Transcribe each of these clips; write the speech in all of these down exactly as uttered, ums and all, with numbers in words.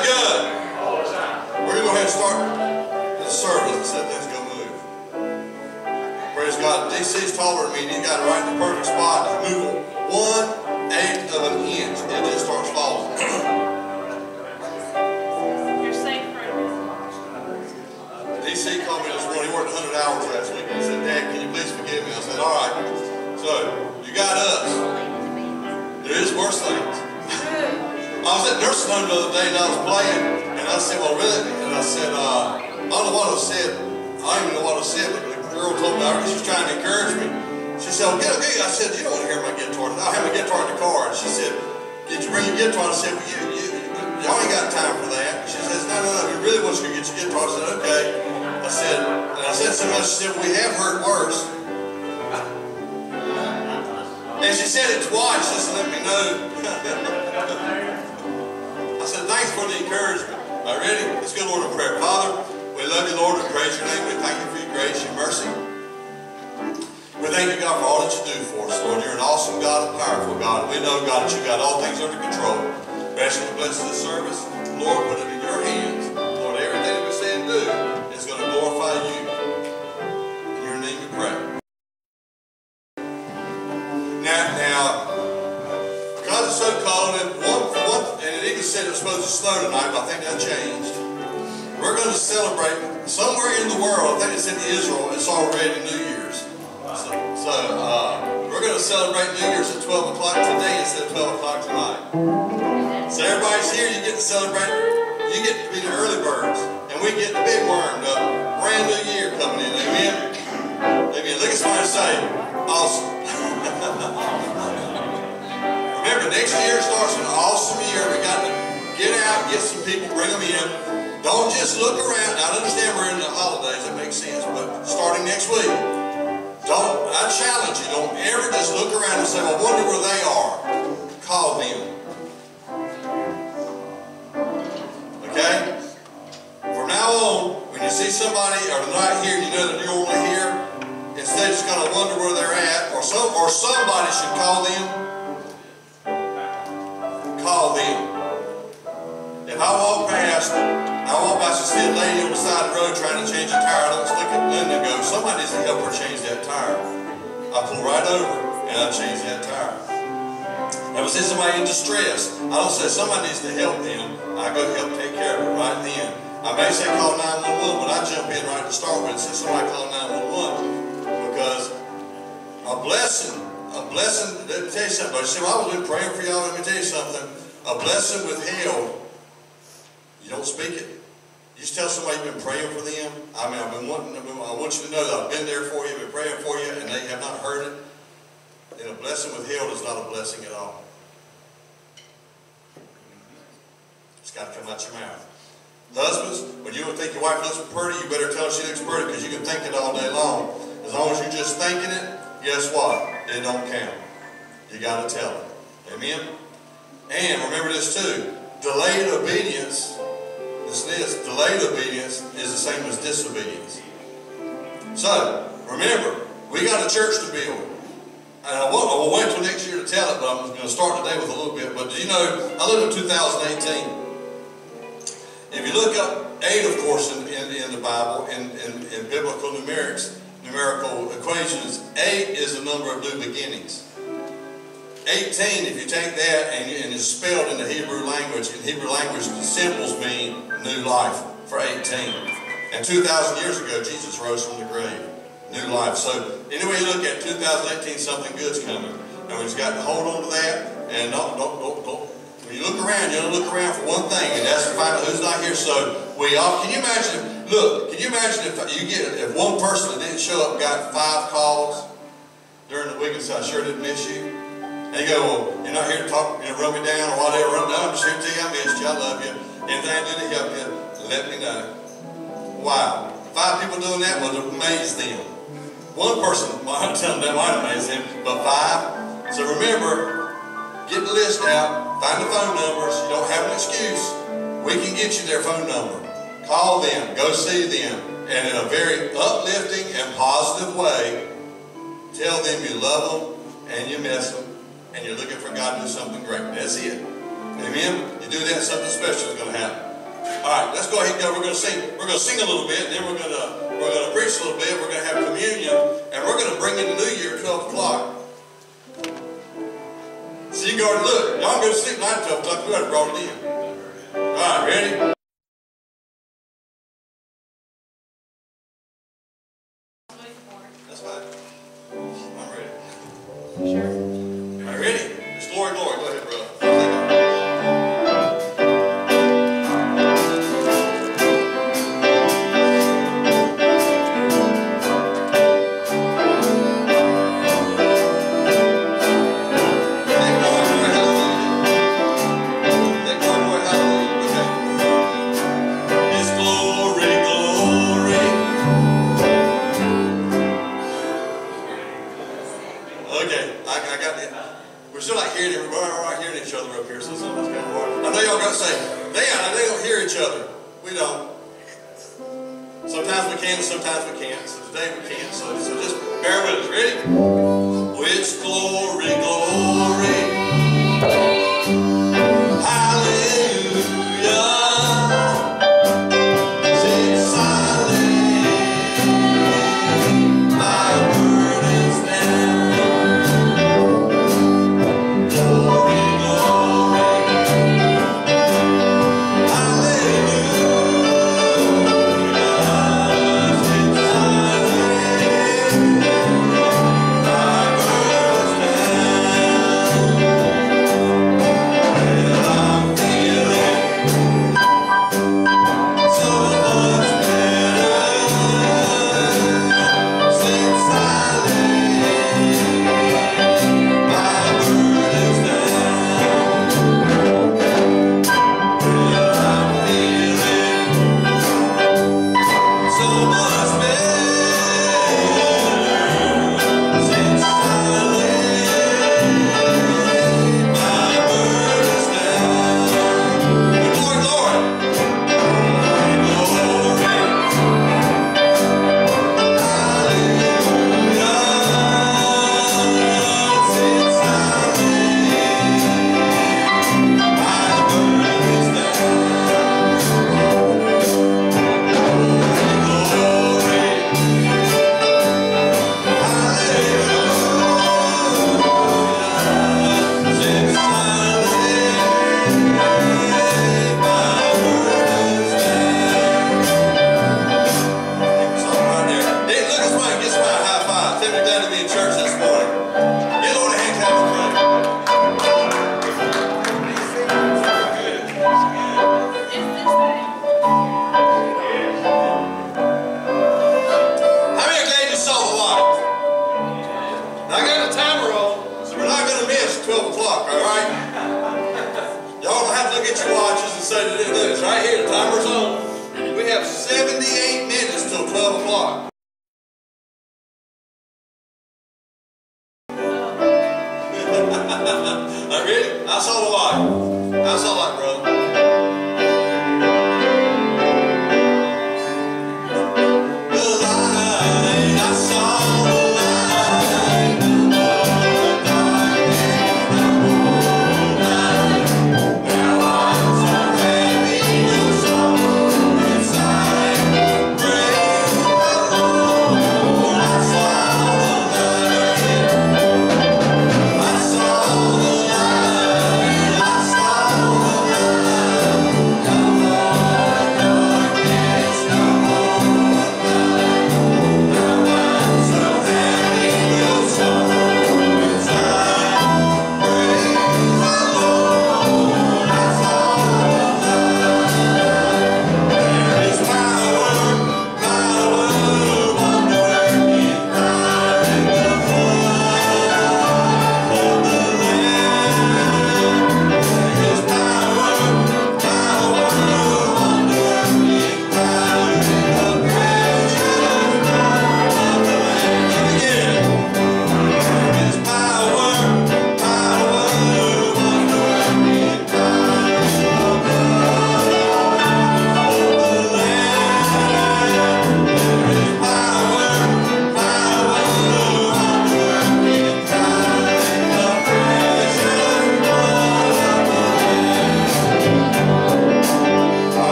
God good? We're going to go ahead and start this service and set things go move. Praise God. D C's taller than me, and he got it right in the perfect spot. Just move it one eighth of an inch, it just starts falling. You're safe for a D C called me this morning. He worked one hundred hours last week. He said, Dad, can you please forgive me? I said, all right. So, you got us. There is worse things. I was at nursing home the other day and I was playing, and I said, well, really? And I said, uh, I don't know what I said. I don't even know what I said, but the girl told me, she was trying to encourage me. She said, well, get up here. I said, you don't want to hear my guitar. I have my guitar in the car. And she said, did you bring your guitar? I said, well, you, you, y'all ain't got time for that. She says, no, no, no, you really want you to get your guitar. I said, okay. I said, and I said something else. She said, we have heard worse. And she said it twice just to let me know. I said, thanks for the encouragement. All right, ready? Let's go to Lord in prayer. Father, we love you, Lord, and praise your name. We thank you for your grace, your mercy. We thank you, God, for all that you do for us, Lord. You're an awesome God, a powerful God. We know, God, that you got all things under control. We ask you to bless this service. Lord, put it in your hands. Lord, everything that we say and do is going to glorify you. In your name we pray. Now, now, because it's so cold, and one, one, and it even said it was supposed to snow tonight, but I think that changed. We're going to celebrate somewhere in the world. I think it's in Israel. It's already New Year's. So, so uh, we're going to celebrate New Year's at twelve o'clock today instead of twelve o'clock tonight. So everybody's here. You get to celebrate. You get to be the early birds, and we get the big worm, the brand new year coming in. Amen. Amen. Look at somebody say, awesome. Remember, next year starts an awesome year. We got to get out, get some people, bring them in. Don't just look around. Now, I understand we're in the holidays. That makes sense. But starting next week, don't, I challenge you, don't ever just look around and say, well, I wonder where they are. Call them. Okay? From now on, when you see somebody or they're not here, you know that you're only here, instead of just kind of wonder where they're at, or, some, or somebody should call them. Call them. If I walk past, I walk past and see a lady on the side of the road trying to change a tire, I don't just look at Linda and go, somebody needs to help her change that tire. I pull right over and I change that tire. If I see somebody in distress, I don't say somebody needs to help them. I go help take care of it right then. I may say call nine one one, but I jump in right to start with and say somebody call nine one one. Because a blessing, a blessing, let me tell you something. You say, well, I was been praying for y'all. Let me tell you something. A blessing withheld, you don't speak it. You just tell somebody you've been praying for them. I mean, I've been wanting, I've been, I want you to know that I've been there for you, been praying for you, and they have not heard it. Then a blessing withheld is not a blessing at all. It's got to come out your mouth. Husbands, when you don't think your wife looks pretty, you better tell her she looks pretty, because you can think it all day long. As long as you're just thinking it, guess what? It don't count. You got to tell her. Amen? And remember this too. Delayed obedience, listen to this, delayed obedience is the same as disobedience. So, remember, we got a church to build. And I won't, I will wait till next year to tell it, but I'm going to start today with a little bit. But do you know, I live in two thousand eighteen. If you look up eight, of course, in, in, in the Bible, in, in, in biblical numerics, numerical equations, eight is the number of new beginnings. eighteen, if you take that and, you, and it's spelled in the Hebrew language, in Hebrew language, the symbols mean new life for eighteen. And two thousand years ago, Jesus rose from the grave. New life. So, anyway you look at two thousand eighteen, something good's coming. And we just got to hold on to that. And don't, don't, don't, don't. When you look around, you only look around for one thing, and that's to find out who's not here. So, we all, can you imagine, look, can you imagine if you get, if one person that didn't show up got five calls during the week and said, I sure did miss you? And you go, well, you're not here to talk, you know, run me down or whatever. No, I'm just here to tell you I missed you. I love you. Anything I do to help you, let me know. Wow. Five people doing that would amaze them. One person, I'm telling them, might amaze them, but five. So remember, get the list out, find the phone numbers. You don't have an excuse. We can get you their phone number. Call them, go see them, and in a very uplifting and positive way, tell them you love them and you miss them. And you're looking for God to do something great. That's it. Amen? You do that, something special is going to happen. All right, let's go ahead and go. We're going to sing. We're going to sing a little bit, and then we're going to we're going to preach a little bit. We're going to have communion, and we're going to bring in the new year at twelve o'clock. So you can already look. Y'all go to sleep tonight at twelve o'clock. We already brought it in. All right, ready? That's fine. I'm ready. Sure. All right, ready? It's glory, glory. Go ahead, brother. Oh,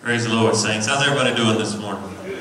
Praise the Lord, saints. How's everybody doing this morning?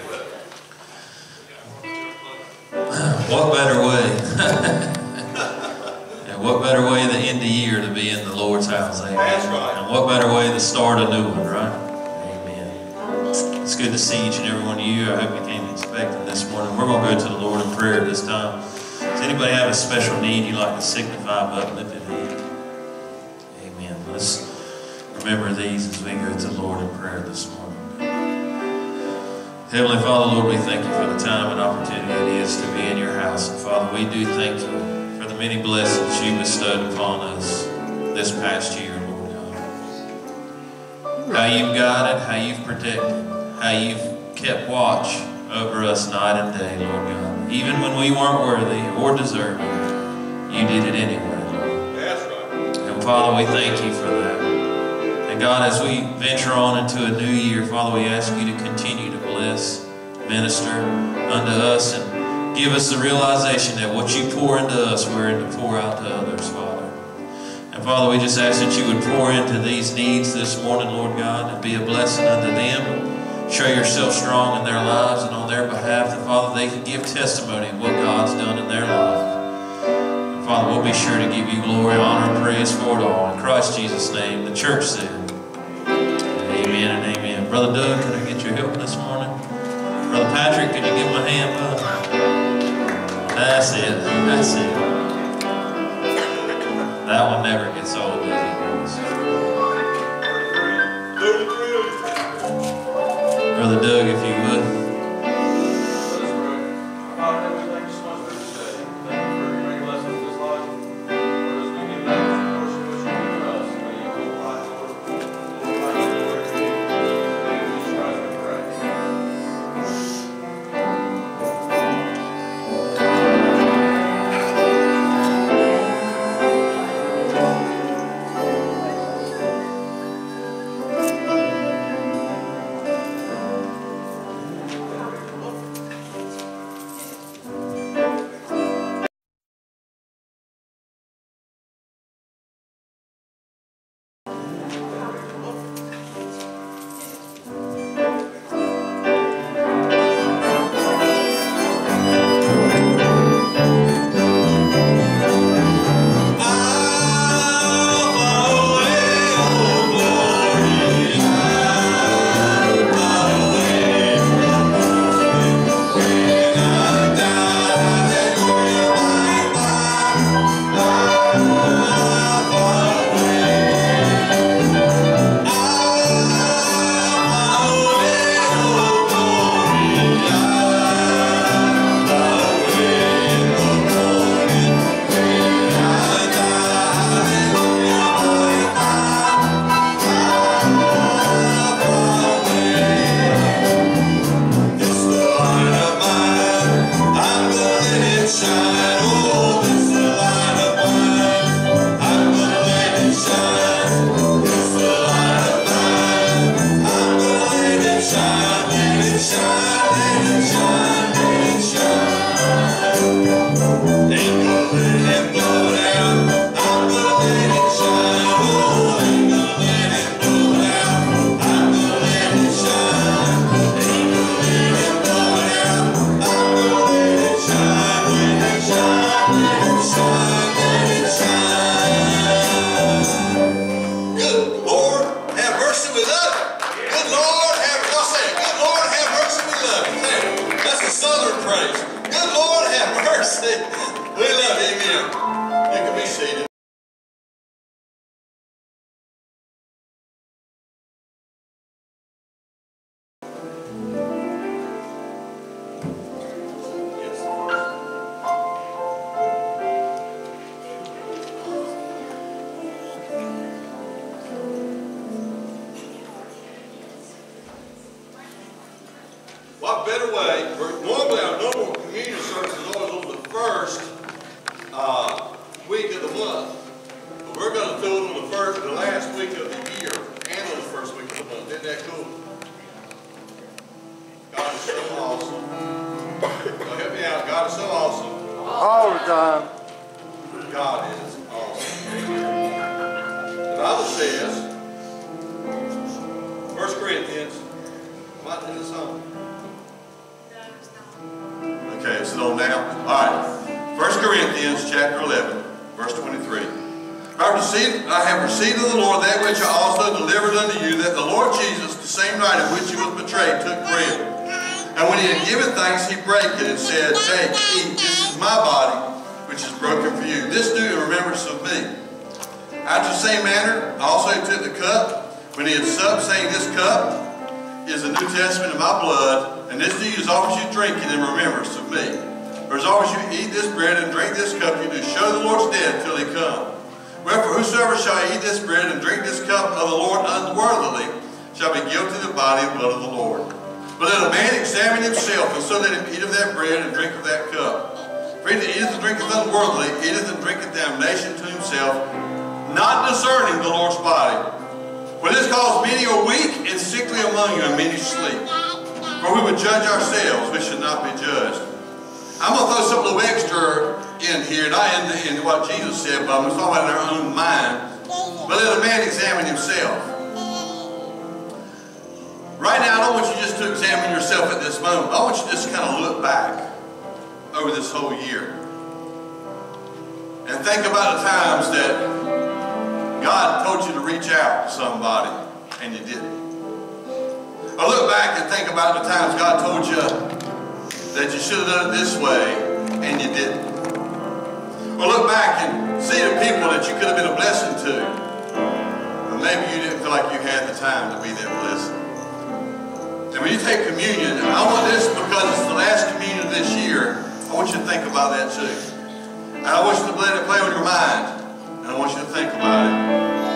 What better way? And what better way the end of the year to be in the Lord's house? Amen. That's right. And what better way to start a new one, right? Amen. It's good to see each and every one of you. I hope you came expecting this morning. We're going to go to the Lord in prayer this time. Does anybody have a special need you'd like to signify by lifted hand? Amen. Let's remember these as we go to the Lord in prayer this morning. Heavenly Father, Lord, we thank you for the time and opportunity it is to be in your house. And Father, we do thank you for the many blessings you bestowed upon us this past year, Lord God. How you've guided, how you've protected, how you've kept watch over us night and day, Lord God. Even when we weren't worthy or deserving, you did it anyway, Lord. That's right. And Father, we thank you for that. And God, as we venture on into a new year, Father, we ask you to continue to bless, minister unto us, and give us the realization that what you pour into us, we're in to pour out to others, Father. And Father, we just ask that you would pour into these needs this morning, Lord God, and be a blessing unto them. Show yourself strong in their lives and on their behalf, that Father, they can give testimony of what God's done in their life. And Father, we'll be sure to give you glory, honor, and praise for it all. In Christ Jesus' name, the church said, amen and amen. Brother Doug, can I get your help this morning? Brother Patrick, can you give my hand, bud? That's it. That's it. That one never gets old, does it, boys? Brother Doug, if you would. What better way? Normally our normal communion service is always on the first uh, week of the month. But we're going to do it on the first, the last week of the year, and on the first week of the month. Isn't that cool? God is so awesome. So help me out. God is so awesome. All the time. God is awesome. The Bible says, First Corinthians in the song? No, it's not. Okay, is it on now? All right. First Corinthians chapter eleven, verse twenty-three. I have received, I have received of the Lord that which I also delivered unto you, that the Lord Jesus, the same night in which he was betrayed, took bread. And when he had given thanks, he brake it and said, Take, eat, this is my body, which is broken for you. This do in remembrance of me. After the same manner, also he took the cup, when he had supped, saying, This cup is the New Testament of my blood, and this do you as often as you drink it in remembrance of me. For as often as you eat this bread and drink this cup, you do show the Lord's death till he come. Wherefore, whosoever shall eat this bread and drink this cup of the Lord unworthily shall be guilty of the body and blood of the Lord. But let a man examine himself, and so let him eat of that bread and drink of that cup. For he that eateth and drinketh unworthily eateth and drinketh damnation to himself, not discerning the Lord's body. For this cause many are weak and sickly among you, and many sleep. For we would judge ourselves, we should not be judged. I'm going to throw something a little extra in here, not in, the, in what Jesus said, but I'm going to talk about in our own mind. But let a man examine himself. Right now, I don't want you just to examine yourself at this moment. I want you to just kind of look back over this whole year. And think about the times that God told you to reach out to somebody, and you didn't. Or look back and think about the times God told you that you should have done it this way, and you didn't. Or look back and see the people that you could have been a blessing to, but maybe you didn't feel like you had the time to be that blessing. And when you take communion, I want this because it's the last communion of this year, I want you to think about that too. And I want you to let it play on your mind, and I want you to think about it.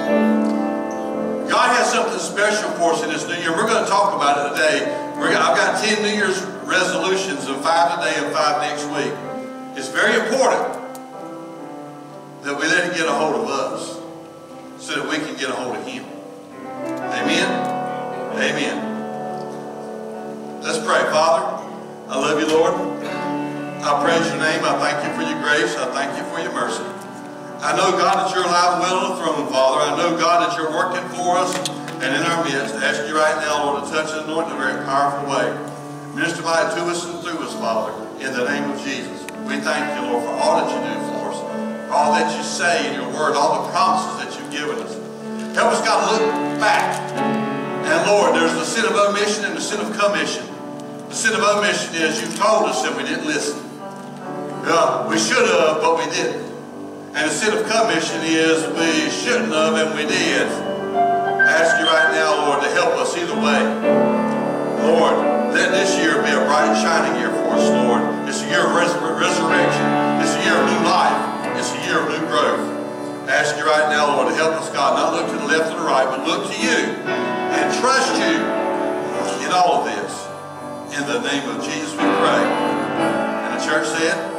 God has something special for us in this new year. We're going to talk about it today. We're gonna, I've got ten New Year's resolutions, and five today and five next week. It's very important that we let it get a hold of us so that we can get a hold of him. Amen? Amen. Let's pray. Father, I love you, Lord. I praise your name. I thank you for your grace. I thank you for your mercy. I know, God, that you're alive and well on the throne, Father. I know, God, that you're working for us and in our midst. I ask you right now, Lord, to touch and anoint in a very powerful way. Minister by to us and through us, Father, in the name of Jesus. We thank you, Lord, for all that you do for us, for all that you say in your word, all the promises that you've given us. Help us, God, look back. And, Lord, there's the sin of omission and the sin of commission. The sin of omission is you told us that we didn't listen. Yeah, we should have, but we didn't. And the sin of commission is we shouldn't have and we did. I ask you right now, Lord, to help us either way. Lord, let this year be a bright and shining year for us, Lord. It's a year of res resurrection. It's a year of new life. It's a year of new growth. I ask you right now, Lord, to help us, God, not look to the left or the right, but look to you and trust you in all of this. In the name of Jesus we pray. And the church said,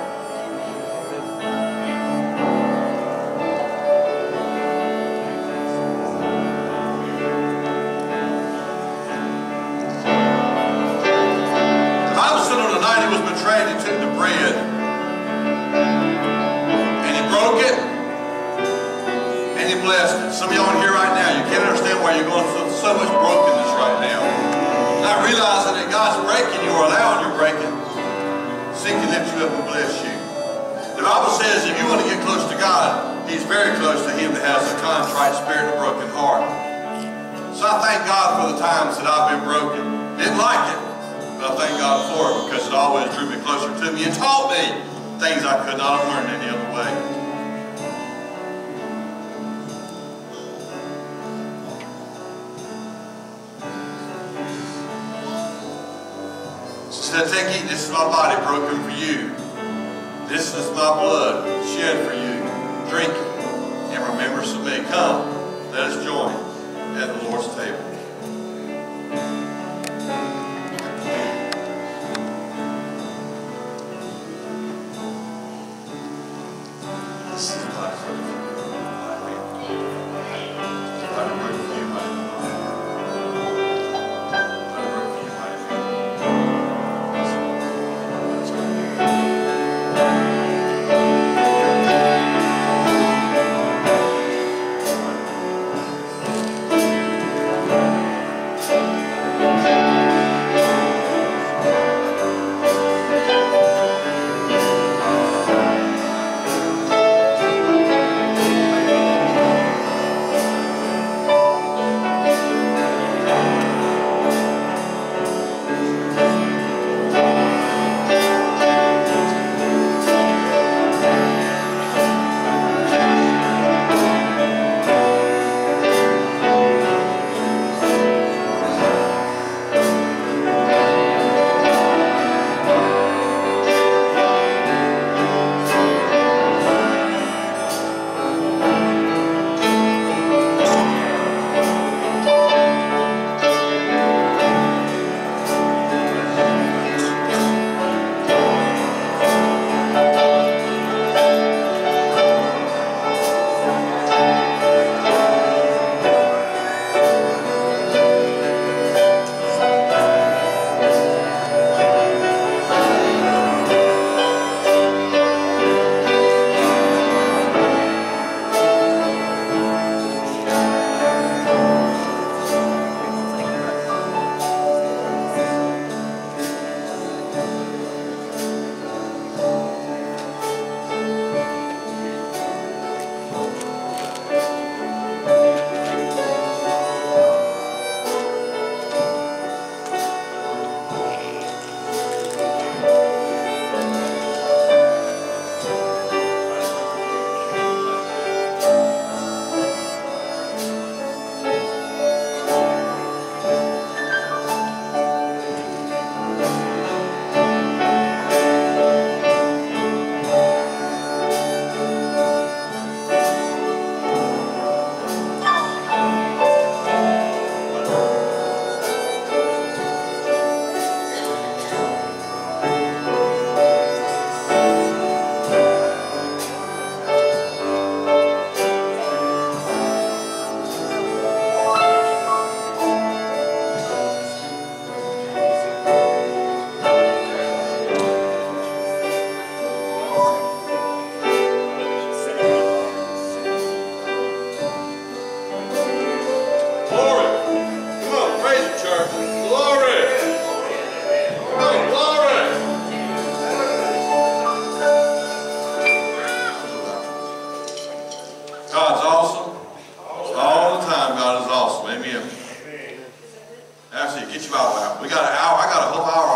he took the bread and he broke it and he blessed it. Some of y'all in here right now, you can't understand why you're going through so much brokenness right now. Not realizing that God's breaking you or allowing your breaking so he can lift you up and bless you. The Bible says if you want to get close to God, he's very close to him that has a contrite spirit and a broken heart. So I thank God for the times that I've been broken. Didn't like it. But I thank God for it because it always drew me closer to me and taught me things I could not have learned any other way. So said, take, eat, this is my body broken for you. This is my blood shed for you. Drink it in remembrance of me. Come, let us join at the Lord's table. got an hour. I got a whole hour